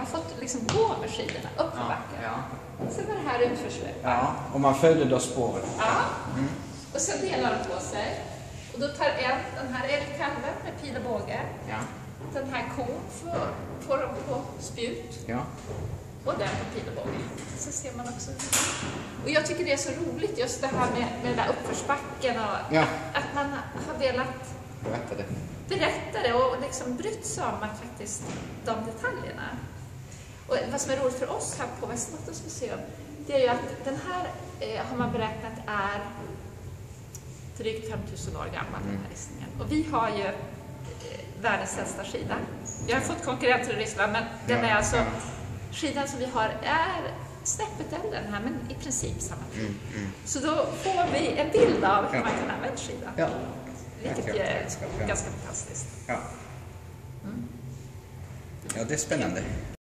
har fått liksom gå med skidorna upp för backen. Ja. Sen var det här utförsbacke. Ja, och man följde då spåret. Ja. Och sen delar de på sig. Och då tar den här älgkalven med pil och båge. Ja. Den här kon får de på spjut. Ja. Och den på pil och båge. Så ser man också. Och jag tycker det är så roligt just det här med den där uppförsbacken. Och att man har velat berätta det och liksom brytt sig om att faktiskt de detaljerna. Och vad som är roligt för oss här på Västerbottens museum, det är ju att den här har man beräknat är drygt 5000 år gammal, den här listningen. Och vi har ju världens äldsta skida. Vi har fått konkurrenter i Ryssland, men den är alltså, skidan som vi har är snäppet äldre den här, men i princip samma tid. Så då får vi en bild av hur man kan använda skida. Ja. Vilket är ganska fantastiskt. Ja. Ja, det är spännande.